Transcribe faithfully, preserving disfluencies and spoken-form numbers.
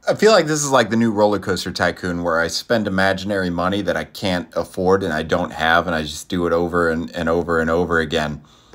I feel like this is like the new roller coaster tycoon where I spend imaginary money that I can't afford and I don't have, and I just do it over and, and over and over again.